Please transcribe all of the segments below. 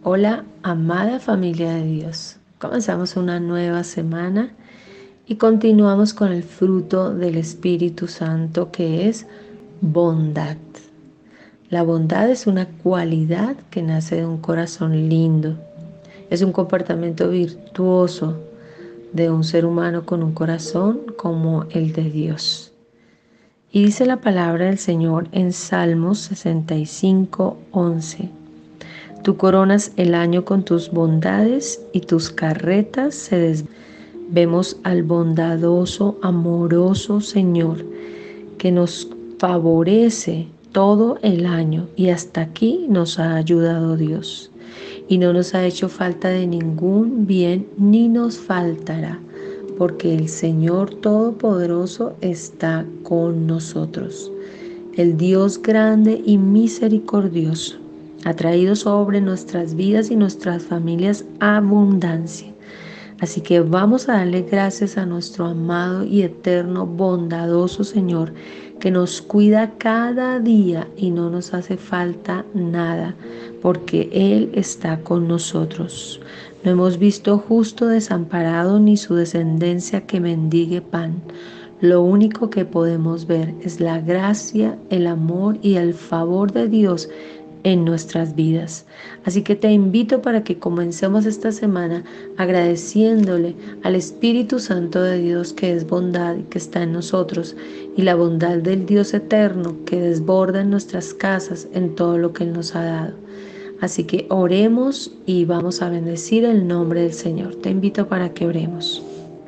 Hola, amada familia de Dios. Comenzamos una nueva semana y continuamos con el fruto del Espíritu Santo que es bondad. La bondad es una cualidad que nace de un corazón lindo. Es un comportamiento virtuoso de un ser humano con un corazón como el de Dios. Y dice la palabra del Señor en Salmos 65:11. Tú coronas el año con tus bondades y tus carretas se desvían. Vemos al bondadoso, amoroso Señor que nos favorece todo el año y hasta aquí nos ha ayudado Dios. Y no nos ha hecho falta de ningún bien ni nos faltará, porque el Señor Todopoderoso está con nosotros. El Dios grande y misericordioso ha traído sobre nuestras vidas y nuestras familias abundancia. Así que vamos a darle gracias a nuestro amado y eterno, bondadoso Señor, que nos cuida cada día y no nos hace falta nada, porque Él está con nosotros. No hemos visto justo desamparado ni su descendencia que mendigue pan. Lo único que podemos ver es la gracia, el amor y el favor de Dios en nuestras vidas. Así que te invito para que comencemos esta semana agradeciéndole al Espíritu Santo de Dios que es bondad y que está en nosotros, y la bondad del Dios eterno que desborda en nuestras casas en todo lo que Él nos ha dado. Así que oremos y vamos a bendecir el nombre del Señor. Te invito para que oremos.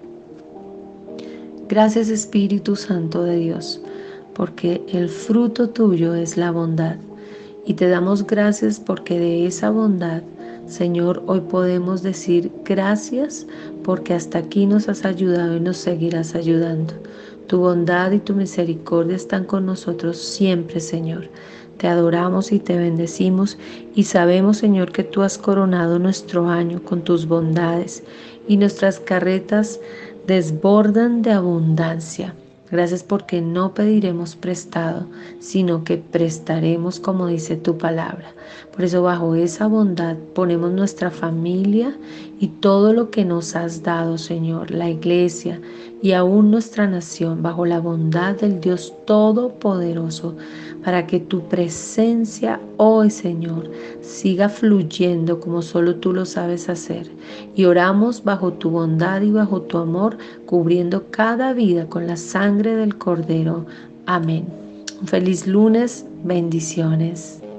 Gracias Espíritu Santo de Dios, porque el fruto tuyo es la bondad. Y te damos gracias porque de esa bondad, Señor, hoy podemos decir gracias porque hasta aquí nos has ayudado y nos seguirás ayudando. Tu bondad y tu misericordia están con nosotros siempre, Señor. Te adoramos y te bendecimos y sabemos, Señor, que tú has coronado nuestro año con tus bondades y nuestras carretas desbordan de abundancia. Gracias porque no pediremos prestado, sino que prestaremos como dice tu palabra. Por eso bajo esa bondad ponemos nuestra familia y todo lo que nos has dado, Señor, la iglesia y aún nuestra nación, bajo la bondad del Dios Todopoderoso, para que tu presencia hoy, Señor, siga fluyendo como solo tú lo sabes hacer. Y oramos bajo tu bondad y bajo tu amor, cubriendo cada vida con la sangre del Cordero. Amén. Un feliz lunes. Bendiciones.